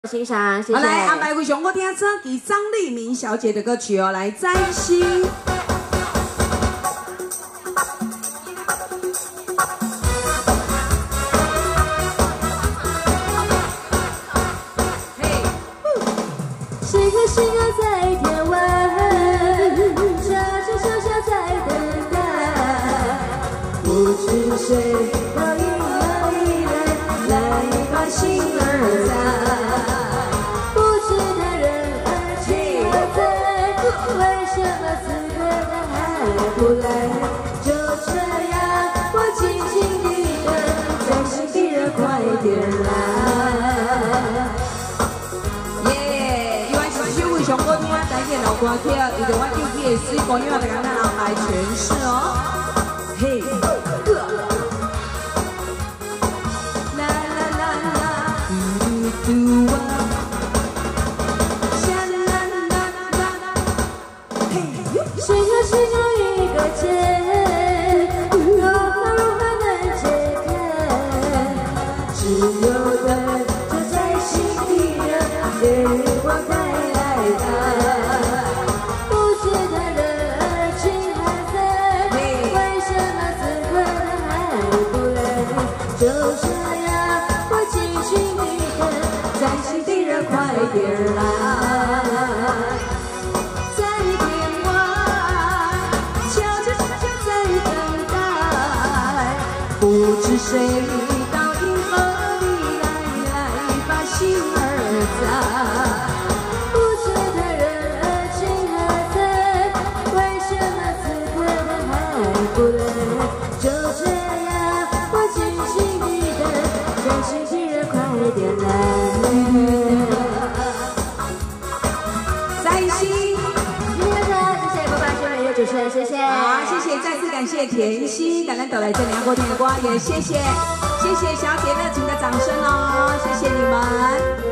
欣赏，谢谢。 好，来安排为上我听这给张丽明小姐的歌曲哦，来摘星。 谁和谁又在天外，傻傻傻傻在等待，不知谁要迎来把心儿在。 为什么此刻他还不来？就这样，我静静地等，在心底的快点来。 耶！因为是小伟上歌听台语老歌曲，伊就我唱起的水姑娘，就让咱人来诠释哦。嘿，啦啦啦啦，嘟嘟嘟啊。 谁和谁有一个结，如何能解开？只有等着在心底的月光带来的。不觉得热情还在，为什么此刻他还不来？就这样，我静静地等，在心底的快点来。 不知谁到银河里来把心儿在， 不觉得热情还在，为什么此刻他还不来？就这样，我静静地等，在心底的快点来。 在心， 今天的谢谢播报新闻的主持人，谢谢。 好，谢谢，再次感谢甜心，感恩都来这里过天的光，也谢谢小姐热情的掌声哦，谢谢你们。